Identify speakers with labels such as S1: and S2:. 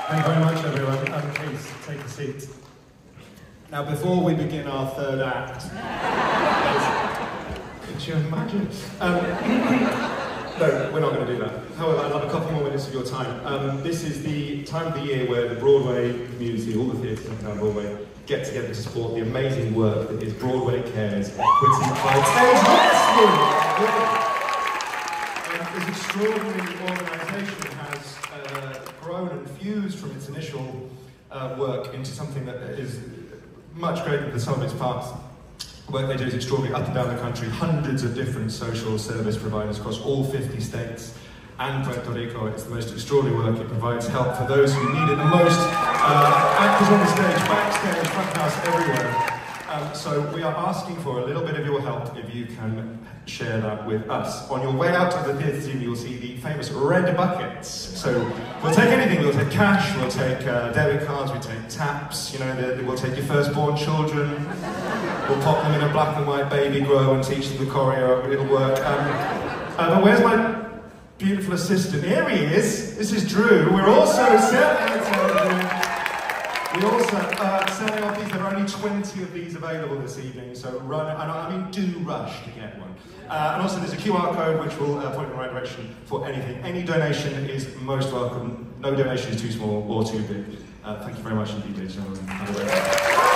S1: Thank you very much, everyone. Please, take a seat. Now, before we begin our third act, could you imagine? No, we're not going to do that. However, I'd love a couple more minutes of your time. This is the time of the year where the Broadway community, all the theatres in town Broadway, get together to support the amazing work that is Broadway Cares Equity This extraordinary organisation has grown and fused from its initial work into something that is much greater than the sum of its parts. The work they do is extraordinary up and down the country, hundreds of different social service providers across all 50 states and Puerto Rico. It's the most extraordinary work. It provides help for those who need it the most. Actors on the stage, backstage, front house, everywhere. So we are asking for a little bit of your help if you can share that with us. On your way out to the theatre scene, you'll see the famous red buckets. So we'll take anything. We'll take cash, we'll take debit cards, we take taps, you know, we'll take your firstborn children. We'll pop them in a black and white baby grow and teach them the choreo. It'll work. But where's my beautiful assistant? Here he is. This is Drew. We're also selling off these. There are only 20 of these available this evening, so run, and I mean do rush to get one. And also there's a QR code which will point in the right direction for anything. Any donation is most welcome. No donation is too small or too big. Thank you very much indeed, ladies and gentlemen.